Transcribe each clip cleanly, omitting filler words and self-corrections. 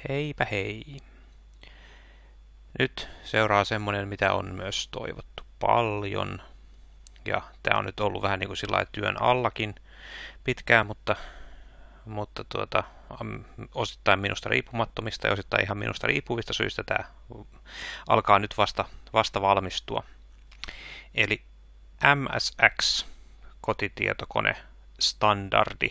Heipä hei. Nyt seuraa semmonen, mitä on myös toivottu paljon. Ja tää on nyt ollut vähän niin kuin sillä työn allakin pitkään, mutta osittain minusta riippumattomista ja osittain ihan minusta riippuvista syistä tää alkaa nyt vasta valmistua. Eli MSX kotitietokone standardi.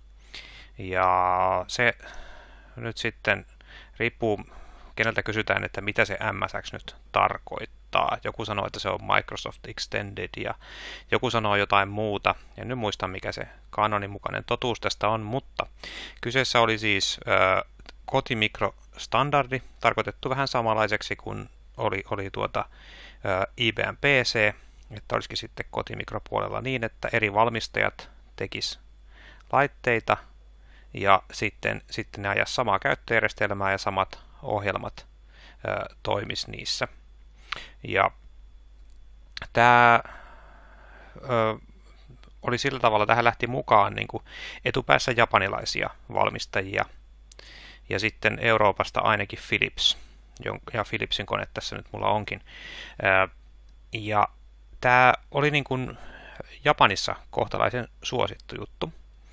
Ja se nyt sitten riippuu keneltä kysytään, että mitä se MSX nyt tarkoittaa. Joku sanoo, että se on Microsoft Extended ja joku sanoo jotain muuta. En nyt muista, mikä se kanonin mukainen totuus tästä on, mutta kyseessä oli siis kotimikrostandardi, tarkoitettu vähän samanlaiseksi kuin oli IBM PC, että olisikin sitten kotimikropuolella niin, että eri valmistajat tekis laitteita ja sitten ne ajas samaa käyttöjärjestelmää ja samat ohjelmat toimis niissä. Ja tämä oli sillä tavalla, tähän lähti mukaan niin kuin etupäässä japanilaisia valmistajia ja sitten Euroopasta ainakin Philips, ja Philipsin kone tässä nyt mulla onkin. Ja tämä oli niin kuin Japanissa kohtalaisen suosittu juttu.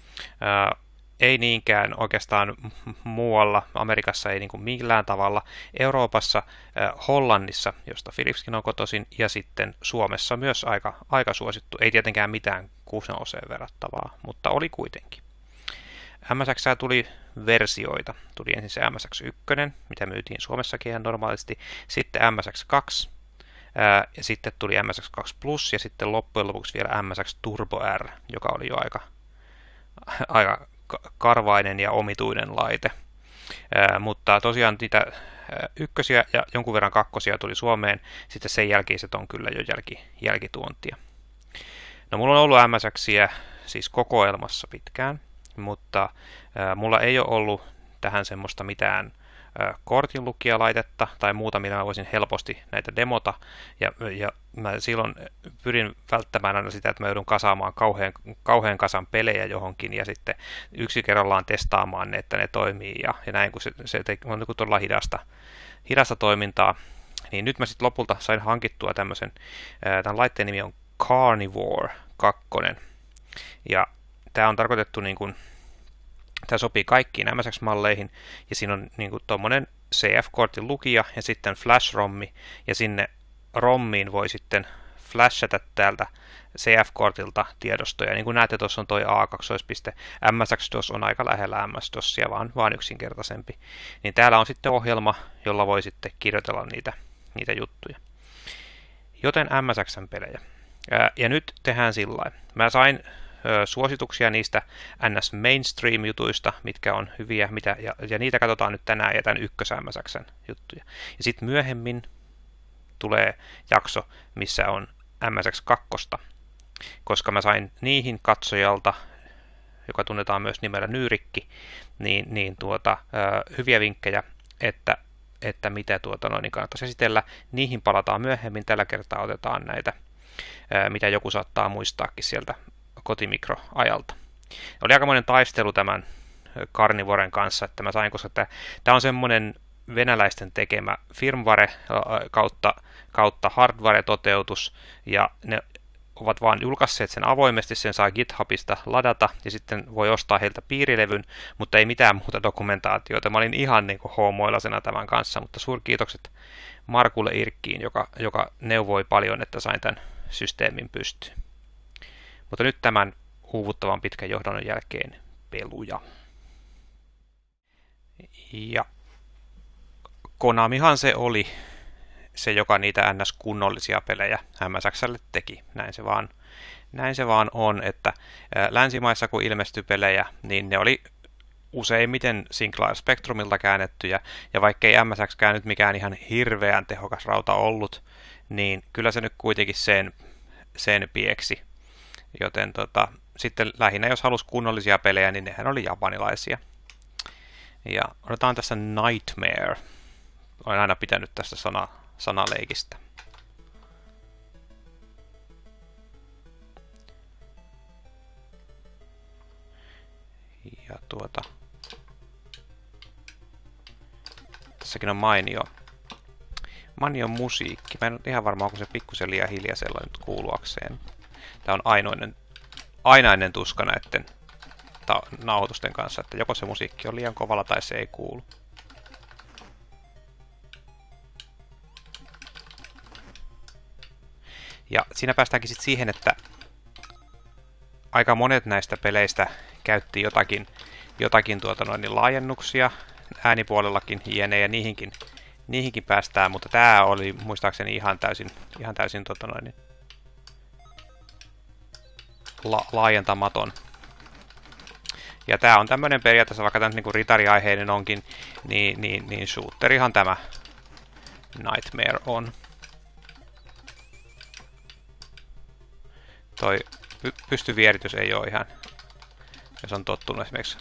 Ei niinkään oikeastaan muualla, Amerikassa ei niin kuin millään tavalla, Euroopassa, Hollannissa, josta Philipskin on kotoisin, ja sitten Suomessa myös aika suosittu. Ei tietenkään mitään 6-oseen verrattavaa, mutta oli kuitenkin. MSX tuli versioita. Tuli ensin se MSX1, mitä myytiin Suomessakin ihan normaalisti, sitten MSX2, ja sitten tuli MSX2 Plus, ja sitten loppujen lopuksi vielä MSX Turbo R, joka oli jo aika karvainen ja omituinen laite. Mutta tosiaan niitä ykkösiä ja jonkun verran kakkosia tuli Suomeen, sitten sen jälkeiset on kyllä jo jälkituontia. No mulla on ollut MSXiä siis kokoelmassa pitkään, mutta mulla ei ole ollut tähän semmoista mitään kortinlukijalaitetta tai muuta, millä mä voisin helposti näitä demota, ja mä silloin pyrin välttämään aina sitä, että mä joudun kasaamaan kauhean kasan pelejä johonkin ja sitten yksi kerrallaan testaamaan ne, että ne toimii ja näin, kun se on niin todella hidasta toimintaa, niin nyt mä sitten lopulta sain hankittua tämän laitteen nimi on Carnivore 2, ja tää on tarkoitettu niin kuin tämä sopii kaikkiin MSX-malleihin, ja siinä on niin kuin tuommoinen CF-kortin lukija ja sitten flash-rommi, ja sinne rommiin voi sitten flashata täältä CF-kortilta tiedostoja. Niin kuin näette, tuossa on toi A2. MSX-DOS on aika lähellä MS-DOSia, vaan yksinkertaisempi. Niin täällä on sitten ohjelma, jolla voi sitten kirjoitella niitä juttuja. Joten MSXn pelejä. Ja nyt tehdään sillä lailla. Mä sain suosituksia niistä NS Mainstream-jutuista, mitkä on hyviä, ja niitä katsotaan nyt tänään ja tämän MSXn juttuja. Ja sitten myöhemmin tulee jakso, missä on MSX2, koska mä sain niihin katsojalta, joka tunnetaan myös nimellä Nyyrikki, hyviä vinkkejä, että mitä niin kannattaisi esitellä. Niihin palataan myöhemmin, tällä kertaa otetaan näitä, mitä joku saattaa muistaakin sieltä kotimikroajalta. Oli aikamoinen taistelu tämän Carnivoren kanssa, että mä sain, koska tämä on semmoinen venäläisten tekemä firmware kautta hardware-toteutus, ja ne ovat vaan julkaisseet sen avoimesti, sen saa GitHubista ladata, ja sitten voi ostaa heiltä piirilevyn, mutta ei mitään muuta dokumentaatiota. Mä olin ihan niin kuin hoomoilasena tämän kanssa, mutta suurkiitokset Markulle Irkkiin, joka neuvoi paljon, että sain tämän systeemin pystyyn. Mutta nyt tämän uuvuttavan pitkän johdannon jälkeen peluja. Ja Konamihan se oli se, joka niitä NS-kunnollisia pelejä MSX:lle teki. Näin se vaan on, että länsimaissa kun ilmestyi pelejä, niin ne oli useimmiten Sinclair Spectrumilta käännettyjä, ja vaikkei MSXkään nyt mikään ihan hirveän tehokas rauta ollut, niin kyllä se nyt kuitenkin sen pieksi. Joten sitten lähinnä jos halusi kunnollisia pelejä, niin nehän oli japanilaisia. Ja otetaan tässä Nightmare. Olen aina pitänyt tästä sanaleikistä. Ja tässäkin on mainio musiikki. Mä en ole ihan varma, onko se pikkusen liian hiljaisella nyt kuuluakseen. Tää on ainainen tuska näiden nauhoitusten kanssa, että joko se musiikki on liian kovalla tai se ei kuulu. Ja siinä päästäänkin sitten siihen, että aika monet näistä peleistä käytti jotakin laajennuksia äänipuolellakin, jne, ja niihinkin päästään, mutta tää oli muistaakseni ihan täysin laajentamaton. Ja tää on tämmönen periaatteessa, vaikka tämä nyt niinku ritariaiheinen onkin, niin shooterihan tämä Nightmare on. Toi pystyvieritys ei ole ihan, jos on tottunut esimerkiksi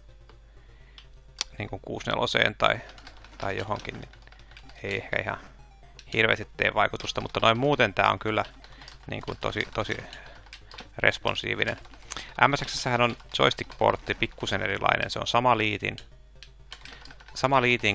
niin kuin 64 tai johonkin, niin ei ehkä ihan hirveästi tee vaikutusta, mutta noin muuten tää on kyllä niin kuin tosi responsiivinen. MSX:ssähän on joystick-portti pikkusen erilainen, se on sama liitin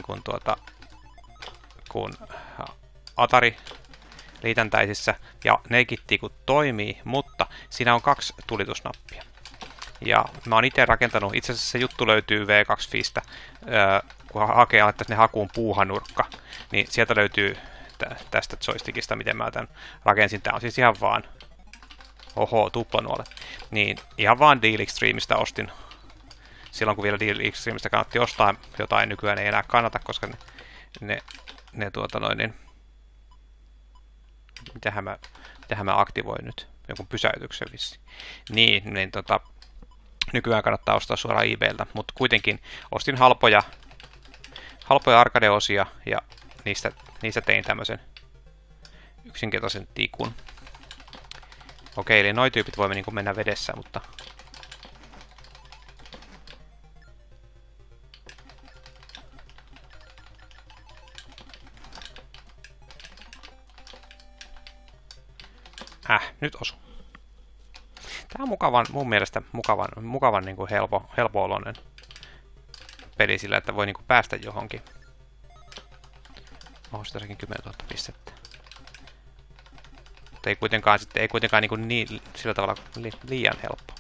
kuin Atari liitäntäisissä, ja nekin toimii, mutta siinä on 2 tulitusnappia. Ja mä oon itse rakentanut, itse asiassa se juttu löytyy V2Fistä, kun alettaisiin ne hakuun puuhanurkka, niin sieltä löytyy tästä joystickista, miten mä tämän rakensin. Tää on siis ihan vaan, tuplanuolet, niin ihan vaan Deal Extremeista ostin. Silloin kun vielä Deal Extremeista kannatti ostaa jotain, nykyään ei enää kannata, koska mitähän mä aktivoin nyt? Jonkun pysäytyksen vissiin. Niin nykyään kannattaa ostaa suoraan eBayltä, mutta kuitenkin ostin halpoja arcade-osia ja niistä tein tämmöisen yksinkertaisen tikun. Okei, eli noi tyypit voimme niin kuin mennä vedessä, mutta nyt osu. Tää on mun mielestä mukavan niin kuin helpo-oloinen peli sillä, että voi niin kuin päästä johonkin. Oho, sitäkin 10 000 pistettä. Mutta ei kuitenkaan niin sillä tavalla liian helppo.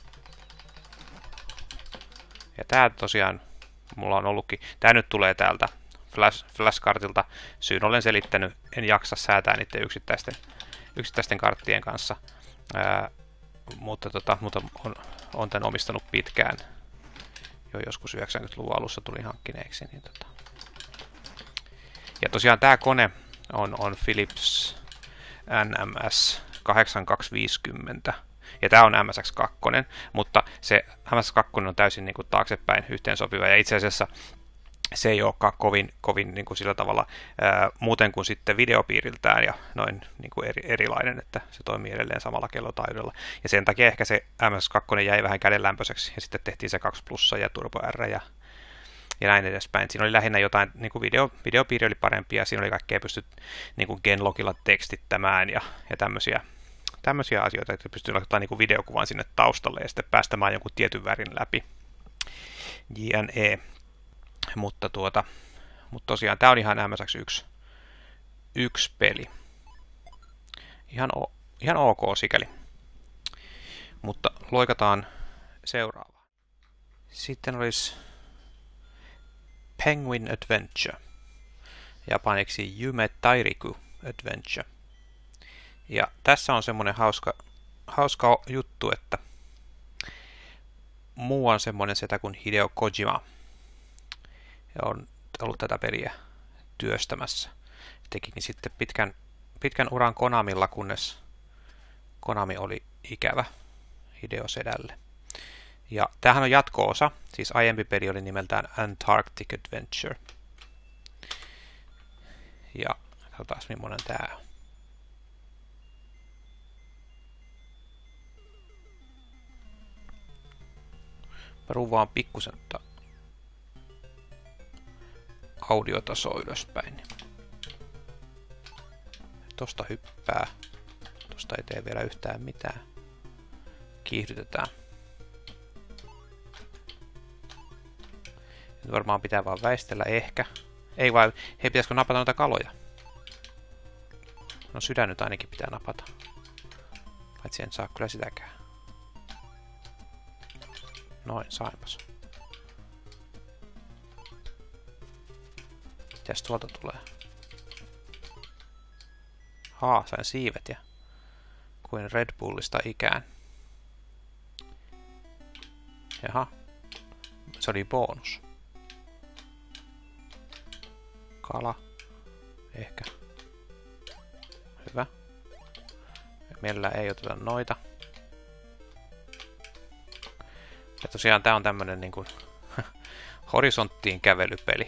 Ja tää tosiaan mulla on ollutkin. Tää nyt tulee täältä flashkartilta. Syyn olen selittänyt, en jaksa säätää niiden yksittäisten karttien kanssa. Mutta on tämän omistanut pitkään. Jo joskus 90-luvun alussa tuli hankkineeksi. Niin Ja tosiaan tämä kone on Philips NMS 8250. Ja tämä on MSX2, mutta se MSX2 on täysin niin kuin taaksepäin yhteensopiva. Ja itse asiassa se ei olekaan kovin niin kuin sillä tavalla muuten kuin sitten videopiiriltään ja noin niin kuin erilainen, että se toimii edelleen samalla kellotaajuudella. Ja sen takia ehkä se MS2 jäi vähän kädenlämpöiseksi ja sitten tehtiin se 2 Plus ja Turbo R ja näin edespäin. Siinä oli lähinnä jotain, niin kuin videopiiri oli parempi ja siinä oli kaikkea pystyt niin kuin Genlogilla tekstittämään ja tämmöisiä asioita, että pystyy laittamaan niin kuin videokuvan sinne taustalle ja sitten päästämään jonkun tietyn värin läpi. JNE. Mutta tosiaan tämä on ihan MSX1 peli. Ihan ok sikäli. Mutta loikataan seuraavaan. Sitten olisi Penguin Adventure. Japaniksi Yume Tairiku Adventure. Ja tässä on semmoinen hauska juttu, että muu on semmoinen setä kuin Hideo Kojima. Ja on ollut tätä peliä työstämässä. Tekikin sitten pitkän uran Konamilla, kunnes Konami oli ikävä Hideo sedälle. Ja tämähän on jatko-osa, siis aiempi peli oli nimeltään Antarctic Adventure. Ja katsotaan millainen tää on. Mä ruuvaan pikkusen audiotasoa ylöspäin. Tosta hyppää. Tosta ei tee vielä yhtään mitään. Kiihdytetään. Nyt varmaan pitää vaan väistellä ehkä. Ei vai, hei, pitäisikö napata noita kaloja? No sydän nyt ainakin pitää napata. Paitsi en saa kyllä sitäkään. Noin, saimpas. Mitäs tuolta tulee? Sain siivet ja kuin Red Bullista ikään. Jaha. Se oli bonus. Kala. Ehkä. Hyvä. Mielellään ei oteta noita. Ja tosiaan tää on tämmönen niinku horisonttiin kävelypeli.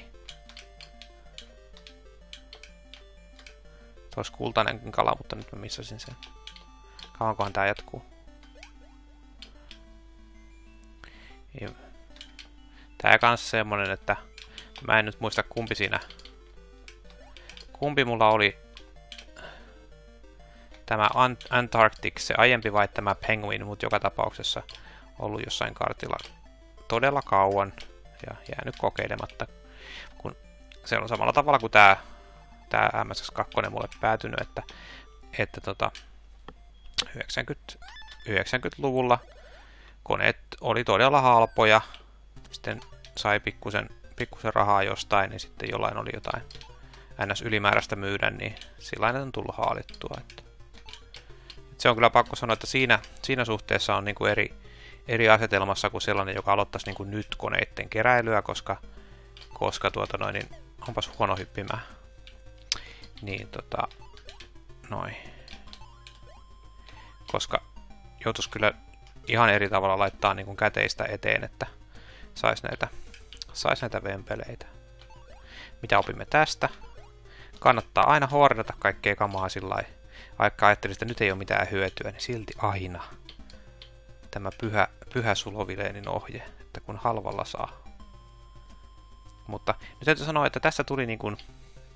Tuossa kultainenkin kala, mutta nyt mä missasin sen. Kauankohan tää jatkuu? Tää kans semmonen, että mä en nyt muista kumpi siinä. Kumpi mulla oli tämä Antarctic, se aiempi vai tämä Penguin, mutta joka tapauksessa ollut jossain kartilla todella kauan ja jäänyt kokeilematta. Kun se on samalla tavalla kuin tää MSX2 mulle päätynyt, että 90-luvulla koneet oli todella halpoja, sitten sai pikkusen rahaa jostain, niin sitten jollain oli jotain ns. Ylimääräistä myydä, niin sillä on tullut haalittua. Että se on kyllä pakko sanoa, että siinä suhteessa on niinku eri asetelmassa kuin sellainen, joka aloittaisi niinku nyt koneiden keräilyä, koska niin onpas huono hyppimään. Niin noin. Koska joutuisi kyllä ihan eri tavalla laittaa niinku käteistä eteen, että sais näitä vempeleitä. Mitä opimme tästä? Kannattaa aina hoardata kaikkea kamaa sillai. Vaikka ajattelin, että nyt ei ole mitään hyötyä, niin silti aina. Tämä pyhä Sulovileenin ohje, että kun halvalla saa. Mutta nyt täytyy sanoa, että tässä tuli niin kuin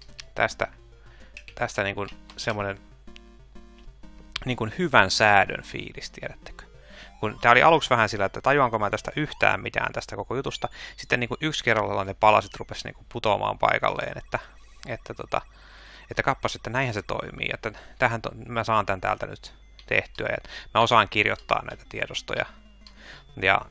tästä niin kuin semmoinen niin kuin hyvän säädön fiilis, tiedättekö? Kun tää oli aluksi vähän sillä, että tajuanko mä tästä yhtään mitään tästä koko jutusta, sitten niin kuin yksi kerrallaan ne palasit rupesi niin kuin putoamaan paikalleen, että kappas, että näinhän se toimii, että mä saan tän täältä nyt tehtyä, ja mä osaan kirjoittaa näitä tiedostoja, ja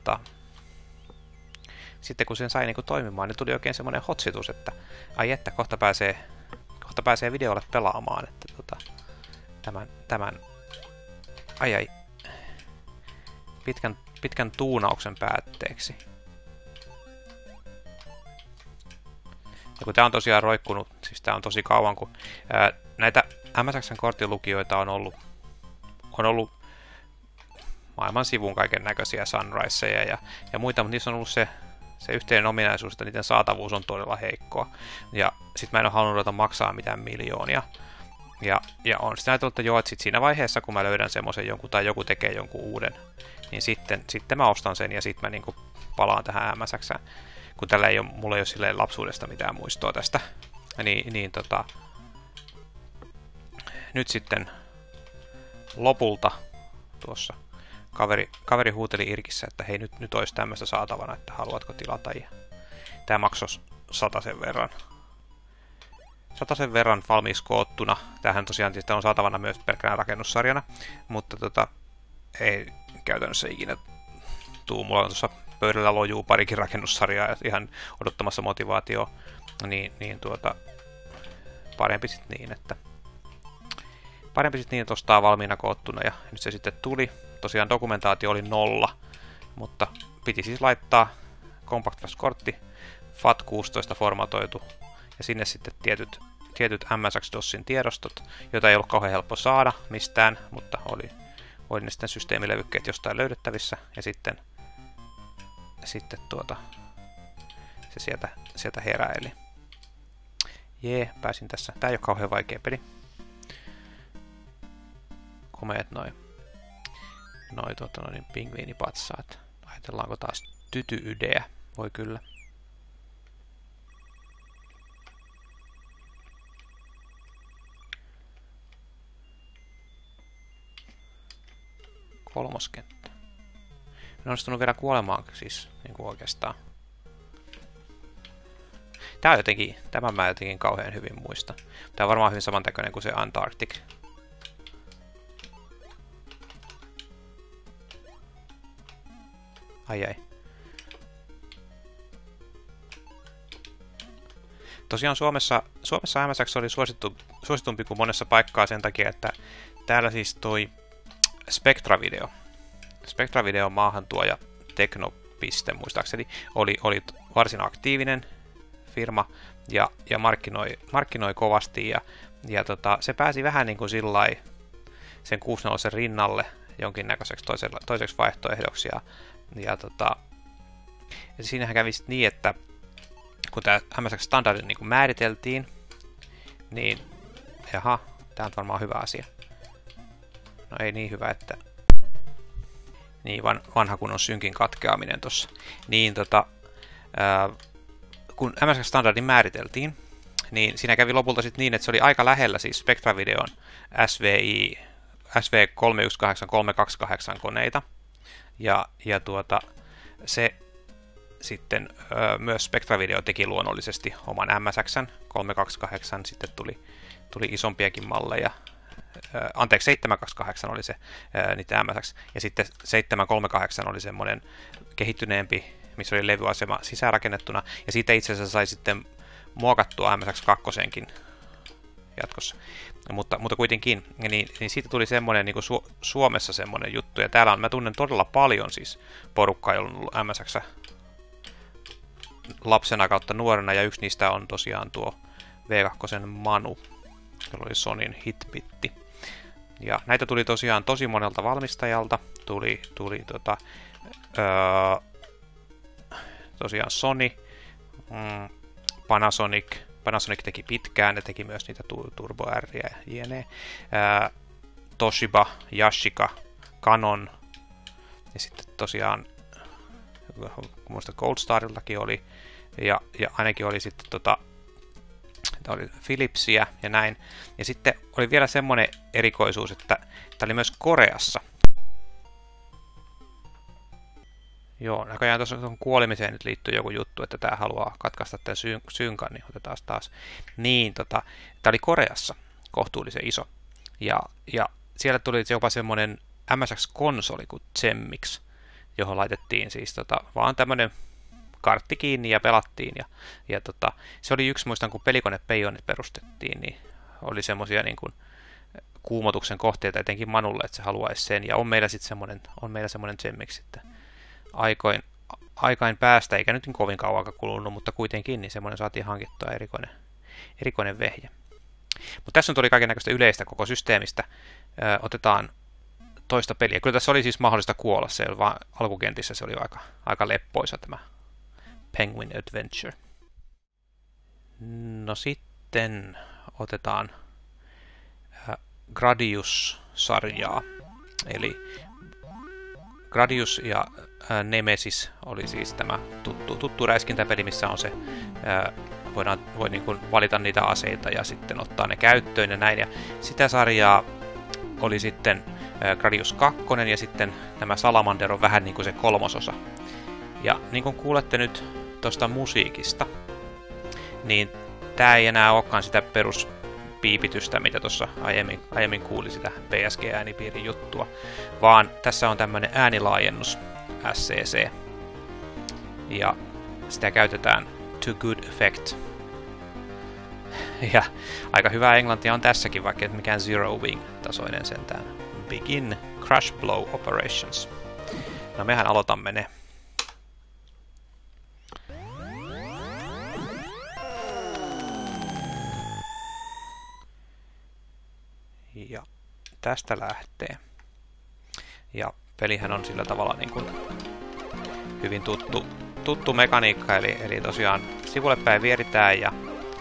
sitten kun sen sai niin kuin toimimaan, niin tuli oikein semmoinen hotsitus, että ai että, kohta pääsee videolle pelaamaan, että tämän pitkän tuunauksen päätteeksi. Ja kun tää on tosiaan roikkunut, siis tää on tosi kauan, kun näitä MSX:n korttilukijoita on ollut maailman sivuun kaiken näköisiä Sunriseja ja muita, mutta niissä on ollut se yhteinen ominaisuus, että niiden saatavuus on todella heikkoa. Ja sit mä en ole halunnut ruveta maksaa mitään miljoonia. Ja on sitten ajatellut, että joo, että sit siinä vaiheessa, kun mä löydän semmoisen jonkun tai joku tekee jonkun uuden, niin sitten mä ostan sen ja sitten mä niinku palaan tähän MSX:ään. Kun mulla ei ole silleen lapsuudesta mitään muistoa tästä. Nyt sitten lopulta tuossa kaveri huuteli Irkissä, että hei, nyt olisi tämmöistä saatavana, että haluatko tilata. Ja tää maksoi 100 verran. 100 verran valmiiksi koottuna. Tämähän tosiaan on saatavana myös pelkkänä rakennussarjana, mutta ei käytännössä ikinä tuu. Mulla on tuossa pöydällä lojuu parikin rakennussarjaa ihan odottamassa motivaatioa, niin parempi sitten niin, että ostaa valmiina koottuna, ja nyt se sitten tuli. Tosiaan dokumentaatio oli 0, mutta piti siis laittaa Compact Flash-kortti, FAT16 formatoitu, ja sinne sitten tietyt MSX-DOSin tiedostot, joita ei ollut kauhean helppo saada mistään, mutta oli ne sitten systeemilevykkeet jostain löydettävissä, ja sitten se sieltä heräili. Pääsin tässä. Tää ei ole kauhean vaikea peli. Komeet noin pingviinipatsaat. Ajatellaanko taas tytyydeä? Voi kyllä. Kolmoskenttä. En onnistunut vielä kuolemaan siis niin kuin oikeastaan. Tää on jotenkin, tämän mä jotenkin kauhean hyvin muista. Tää on varmaan hyvin samantaköinen kuin se Antarctic. Ai. Tosiaan Suomessa MSX oli suositumpi kuin monessa paikkaa sen takia, että täällä siis toi Spectra-video maahantuoja Teknopiste muistaakseni oli varsin aktiivinen firma ja markkinoi kovasti ja se pääsi vähän niin kuin sillai sen 6.0 rinnalle jonkinnäköiseksi toiseksi vaihtoehdoksi ja siinähän kävi niin, että kun tämä MSX-standardi niin kuin määriteltiin, niin jaha, tämä on varmaan hyvä asia. No ei niin hyvä, että niin vanha kun on synkin katkeaminen tossa. Niin kun MSX-standardi määriteltiin, niin siinä kävi lopulta sitten niin, että se oli aika lähellä siis Spectra-videon SV318-328 koneita. Ja se sitten myös Spectra-video teki luonnollisesti oman MSX:n 328, sitten tuli isompiakin malleja. Anteeksi, 728 oli se niitä MSX, ja sitten 738 oli semmoinen kehittyneempi, missä oli levyasema sisäänrakennettuna, ja siitä itse asiassa sai sitten muokattua MSX2:nkin jatkossa. Mutta kuitenkin, niin siitä tuli semmoinen niin kuin Suomessa semmoinen juttu, ja täällä mä tunnen todella paljon siis porukkaa, jolla on ollut MSX lapsena kautta nuorena, ja yksi niistä on tosiaan tuo V2 Manu, jolla oli Sonyn Hitbitti. Ja näitä tuli tosiaan tosi monelta valmistajalta. Tuli tosiaan Sony, Panasonic. Panasonic teki pitkään, ne teki myös niitä Turbo R ja jne. Toshiba, Yashica, Canon. Ja sitten tosiaan, muista Gold Stariltakin oli. Ja ainakin oli sitten oli Philipsia ja näin. Ja sitten oli vielä semmoinen erikoisuus, että tämä oli myös Koreassa. Joo, näköjään tuossa kuolemiseen nyt liittyy joku juttu, että tämä haluaa katkaista tämän synkan, niin otetaan taas. Niin, tämä oli Koreassa kohtuullisen iso. Ja siellä tuli jopa semmoinen MSX-konsoli kuin Zemmix, johon laitettiin siis vaan tämmöinen kartti kiinni ja pelattiin. Ja se oli yksi, muistan kun Pelikone Peijonit perustettiin, niin oli semmoisia niin kuin kuumotuksen kohteita etenkin Manulle, että se haluaisi sen. Ja on meillä sitten semmoinen Zemmix, että aikain päästä, eikä nyt niin kovin kauan kulunut, mutta kuitenkin niin semmoinen saatiin hankittua erikoinen vehje. Mutta tässä nyt oli kaikennäköistä yleistä koko systeemistä. Otetaan toista peliä. Kyllä tässä oli siis mahdollista kuolla, se oli vaan alkukentissä se oli aika leppoisa tämä Penguin Adventure. No sitten otetaan Gradius-sarjaa. Eli Gradius ja Nemesis oli siis tämä tuttu räiskintäpeli, missä on se, voi niin kuin valita niitä aseita ja sitten ottaa ne käyttöön ja näin. Ja sitä sarjaa oli sitten Gradius 2 ja sitten tämä Salamander on vähän niin kuin se kolmososa. Ja niin kuin kuulette nyt tuosta musiikista, niin tää ei enää olekaan sitä peruspiipitystä, mitä tuossa aiemmin kuuli sitä PSG-äänipiirin juttua, vaan tässä on tämmönen äänilaajennus SCC. Ja sitä käytetään to good effect. Ja aika hyvää englantia on tässäkin, vaikka et mikään Zero Wing-tasoinen sentään. Begin Crash Blow Operations. No mehän aloitamme ne. Ja tästä lähtee. Ja pelihän on sillä tavalla niin kuin hyvin tuttu mekaniikka, eli tosiaan sivulle päin vieritään ja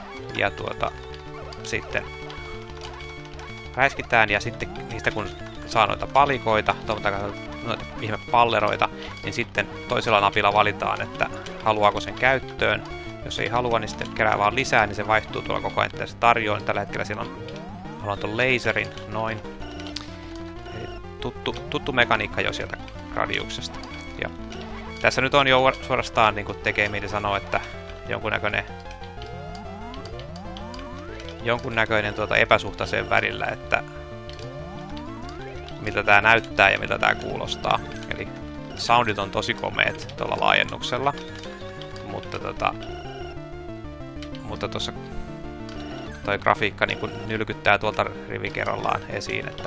sitten räiskitään ja sitten niistä kun saa noita palikoita, noita ihmepalleroita, niin sitten toisella napilla valitaan, että haluaako sen käyttöön. Jos ei halua, niin sitten kerää vaan lisää, niin se vaihtuu tuolla koko ajan, että se tarjoaa. Tällä hetkellä siellä haluan tuon laserin, noin. Eli tuttu mekaniikka jo sieltä Gradiuksesta. Ja tässä nyt on jo suorastaan, niin kuin tekee mieli sanoa, että jonkunnäköinen jonkunnäköinen epäsuhta sen välillä, että miltä tää näyttää ja miltä tää kuulostaa. Eli soundit on tosi komeet tuolla laajennuksella, mutta tuossa toi grafiikka niin kun nylkyttää tuolta rivi kerrallaan esiin, että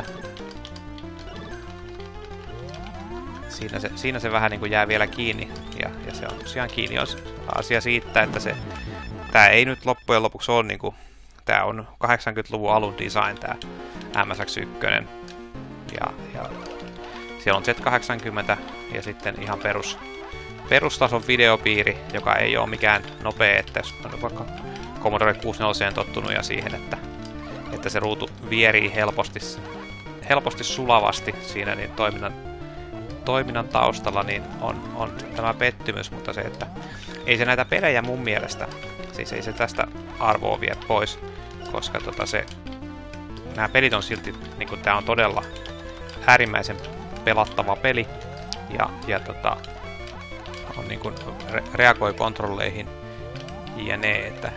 siinä se vähän niin kuin jää vielä kiinni, ja se on tosiaan kiinni on asia siitä, että tää ei nyt loppujen lopuksi ole niin kuin, tää on 80-luvun alun design tää MSX1, ja siellä on Z80 ja sitten ihan perustason videopiiri, joka ei ole mikään nopea, että jos on vaikka Commodore 64 tottunut ja siihen, että se ruutu vierii helposti sulavasti siinä niin toiminnan taustalla, niin on tämä pettymys, mutta se, että ei se näitä pelejä mun mielestä, siis ei se tästä arvoa vie pois, koska nämä pelit on silti, niin kuin tää on todella äärimmäisen pelattava peli, ja on niin kuin reagoi kontrolleihin jne, että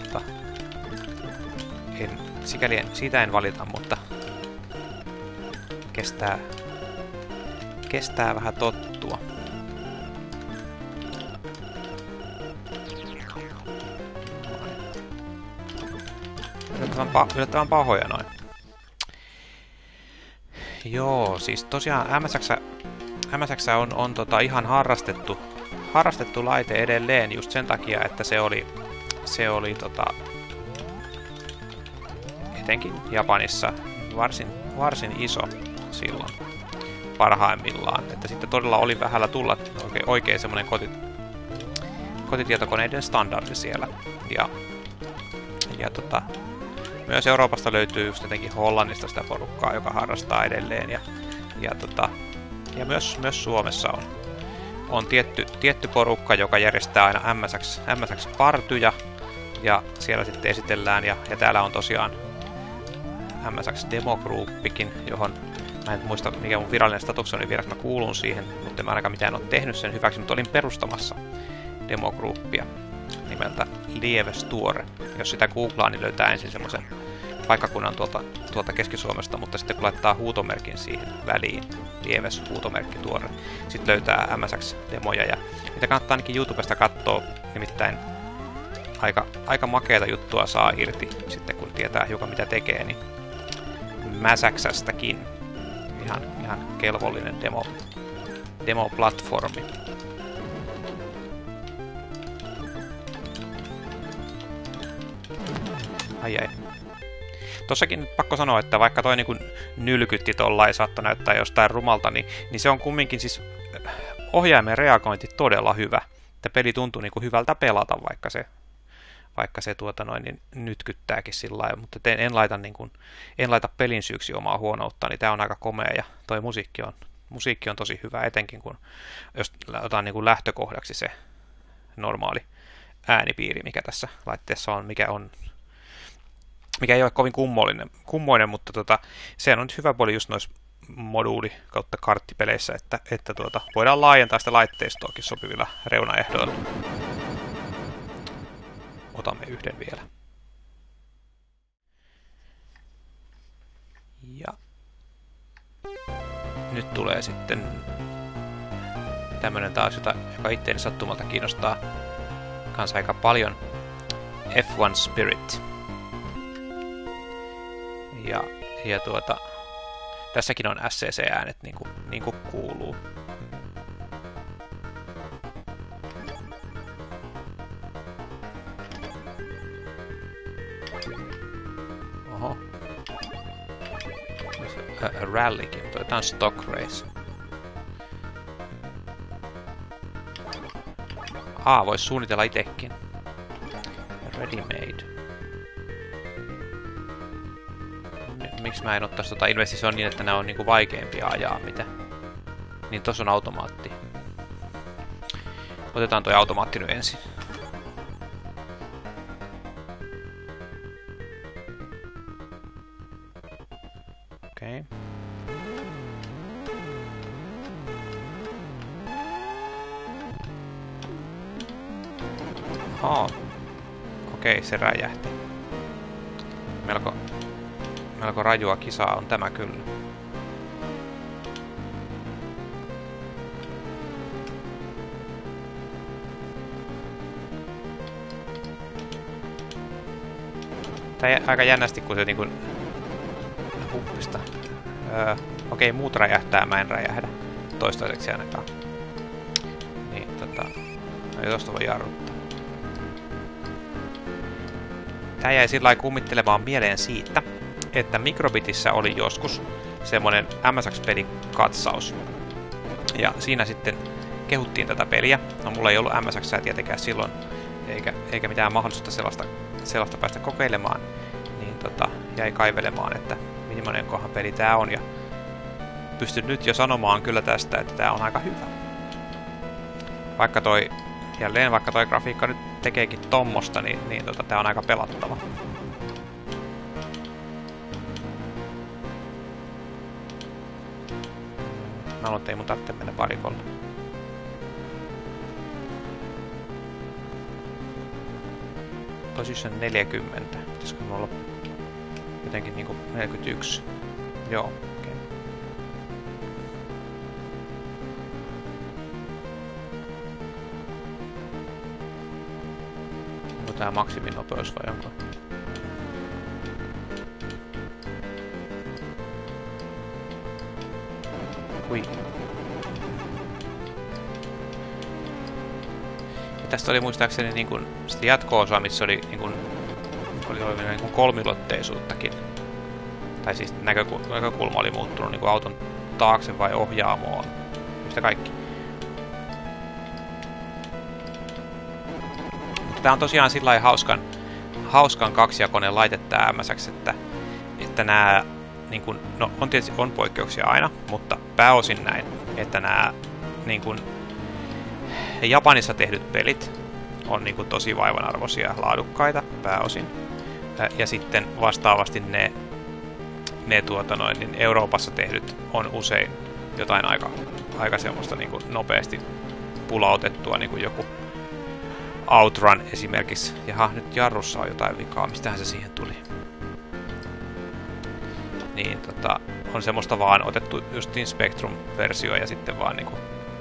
sikäli siitä en valita, mutta kestää vähän tottua. Yllättävän pahoja noin. Joo, siis tosiaan MSX on ihan harrastettu laite edelleen just sen takia, että se oli etenkin Japanissa varsin iso silloin parhaimmillaan, että sitten todella oli vähällä tulla oikein semmoinen kotitietokoneiden standardi siellä, ja myös Euroopasta löytyy just jotenkin Hollannista sitä porukkaa, joka harrastaa edelleen, ja myös Suomessa on tietty porukka, joka järjestää aina MSX-partyja, ja siellä sitten esitellään, ja täällä on tosiaan MSX-demogroupikin, johon mä en muista mikä mun virallinen status on, niin vielä mä kuulun siihen, mutta mä ainakaan mitään ole tehnyt sen hyväksi, mutta olin perustamassa demogroupia nimeltä Lievestore. Jos sitä googlaa, niin löytää ensin semmoisen paikkakunnan tuolta Keski-Suomesta, mutta sitten kun laittaa huutomerkin siihen väliin, Lieves huutomerkki tuore, sitten löytää MSX-demoja, ja niitä kannattaa ainakin YouTubesta katsoa, nimittäin aika makeata juttua saa irti sitten kun tietää hiukan mitä tekee, niin Mäsäksästäkin ihan kelvollinen demo-platformi. Ai. Tossakin nyt pakko sanoa, että vaikka toi niin nylkytti tollain saattoi näyttää jostain rumalta, niin se on kumminkin siis ohjaimen reagointi todella hyvä. Että peli tuntuu niin hyvältä pelata, vaikka se niin nytkyttääkin sillä lailla, mutta en laita pelin syyksi omaa huonoutta, niin tää on aika komea, ja toi musiikki on tosi hyvä, etenkin jos otetaan niin lähtökohdaksi se normaali äänipiiri, mikä tässä laitteessa on, mikä ei ole kovin kummoinen, mutta se on nyt hyvä puoli just noissa moduuli- kautta karttipeleissä, että voidaan laajentaa sitä laitteistoakin sopivilla reunaehdoilla. Otamme yhden vielä. Ja nyt tulee sitten tämmönen taas, joka itteeni sattumalta kiinnostaa kanssa aika paljon. F1 Spirit. Ja tässäkin on SCC-äänet niin kuin kuuluu. Oho. Rallykin, mutta otetaan Stock Race. Voisi suunnitella itekin. Ready made. Miksi mä en ottaisi ilmeisesti se on niin, että nämä on niinku vaikeampia ajaa, mitä. Niin tossa on automaatti. Otetaan toi automaatti nyt ensin. Okei. Okei, se räjähti. Melko rajua kisaa on tämä kyllä. Tää aika jännästi, kun se niinku huppista. Okei, muut räjähtää, mä en räjähdä. Toistaiseksi ainakaan. Niin, no tosta voi jarruttaa. Tää jäi sillä lailla kummittelemaan mieleen siitä, että Microbitissä oli joskus semmonen MSX-pelikatsaus. Ja siinä sitten kehuttiin tätä peliä. No mulla ei ollut MSX:ää tietenkään silloin, eikä mitään mahdollisuutta sellaista päästä kokeilemaan. Niin jäi kaivelemaan, että millainen kohan peli tää on. Ja pystyn nyt jo sanomaan kyllä tästä, että tää on aika hyvä. Vaikka toi grafiikka nyt tekeekin tommosta, niin tää on aika pelattava. Mä luulen, että ei mun tarvitse mennä varikolle. Position 40. Pitäisikö mulla olla jotenkin niinku 41? Joo, okei. Onko tää maksiminopeus vai onko? Hui. Ja tästä oli muistaakseni niin kuin jatko-osa, missä oli niin kuin kolmiulotteisuuttakin. Tai siis näkökulma oli muuttunut niin kuin auton taakse vai ohjaamoon. Yhtä kaikki. Mutta tää on tosiaan sillä lailla hauskan kaksijakoinen laite tää MSX, että nää niin kun, no on tietysti on poikkeuksia aina, mutta pääosin näin, että nämä niin kun, Japanissa tehdyt pelit on niin kun, tosi vaivanarvoisia ja laadukkaita pääosin. Ja sitten vastaavasti ne niin Euroopassa tehdyt on usein jotain aika semmoista niin kun, nopeasti pulautettua, niin kuin joku Outrun esimerkiksi. Jaha, nyt jarrussa on jotain vikaa, mistähän se siihen tuli? Niin on semmoista vaan otettu justiin Spectrum-versio ja sitten vaan niinku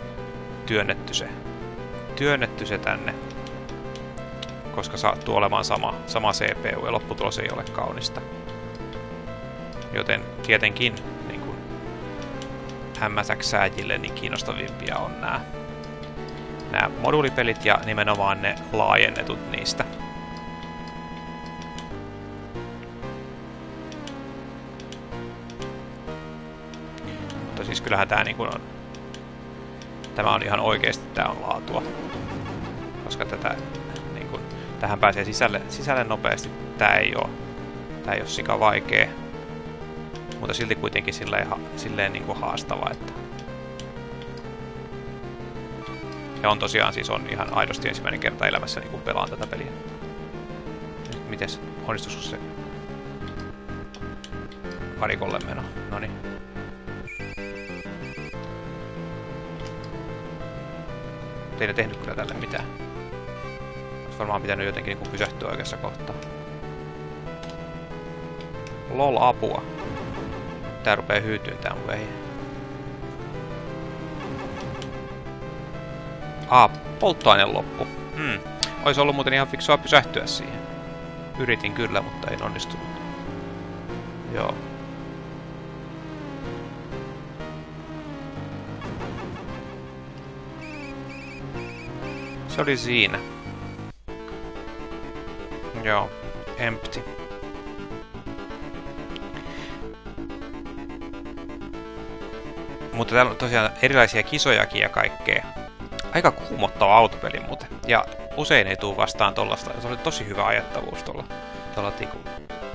työnnetty se tänne. Koska sattuu olemaan sama CPU ja lopputulos ei ole kaunista. Joten tietenkin niinku MSX-sääjille niin kiinnostavimpia on nämä moduulipelit ja nimenomaan ne laajennetut niistä. Siis kyllähän tää niinku on. Tämä on ihan oikeesti tää on laatua. Koska tätä niinku tähän pääsee sisälle nopeasti. Tää ei oo sika vaikee. Mutta silti kuitenkin silleen niinku haastava, että. Ja on tosiaan siis on ihan aidosti ensimmäinen kerta elämässä niinku pelaan tätä peliä. Mites onnistusko se varikolle meno? Noniin. Ei ne tehnyt kyllä tälle mitään. Olisi varmaan pitänyt jotenkin niin pysähtyä oikeassa kohtaa. Lol, apua. Tää rupee hyytyyn tää mun veihin. Polttoaine loppu. Ois ollut muuten ihan fiksua pysähtyä siihen. Yritin kyllä, mutta ei onnistunut. Joo. Se oli siinä. Joo, empty. Mutta täällä on tosiaan erilaisia kisojakin ja kaikkea. Aika kuumottava autopeli muuten. Ja usein ei tule vastaan tollasta. Se oli tosi hyvä ajettavuus tuolla tikulla.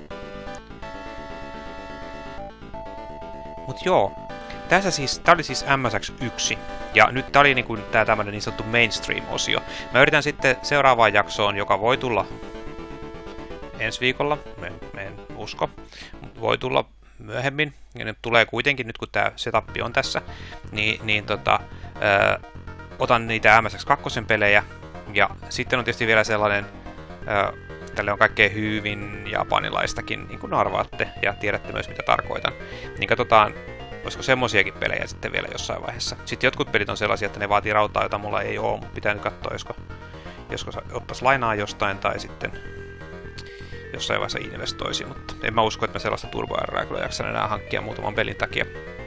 Mut joo. Tää oli siis MSX1, ja nyt tää oli tää tämmönen niin sanottu mainstream-osio. Mä yritän sitten seuraavaan jaksoon, joka voi tulla ensi viikolla, mä en usko, mutta voi tulla myöhemmin, ja nyt tulee kuitenkin, nyt kun tää setup on tässä, otan niitä MSX2 pelejä, ja sitten on tietysti vielä sellainen pitkälle on kaikkein hyvin japanilaistakin, niin kuin arvaatte, ja tiedätte myös mitä tarkoitan. Niin katsotaan, olisiko semmosiakin pelejä sitten vielä jossain vaiheessa. Sitten jotkut pelit on sellaisia, että ne vaatii rautaa, jota mulla ei oo, mutta pitää nyt katsoa, josko ottaisi lainaa jostain tai sitten jossain vaiheessa investoisi, mutta en mä usko, että mä sellaista Turbo R:ää kyllä jaksan enää hankkia muutaman pelin takia.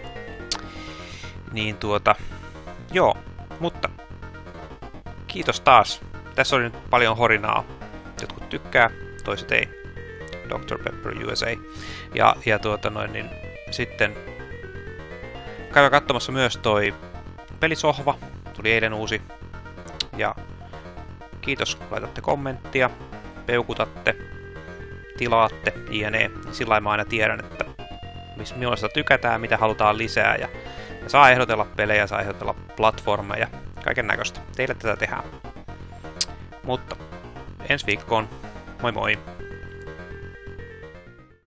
Niin joo, mutta kiitos taas. Tässä oli nyt paljon horinaa. Jotkut tykkää, toiset ei. Dr. Pepper USA. Ja niin sitten käydään katsomassa myös toi pelisohva. Tuli eilen uusi. Ja kiitos, kun laitatte kommenttia, peukutatte, tilaatte, jne. Sillä mä aina tiedän, että millaista tykätään, mitä halutaan lisää. Ja saa ehdotella pelejä, saa ehdotella platformeja, kaiken näköistä. Teille tätä tehdään. Mutta ensi viikkoon, moi moi!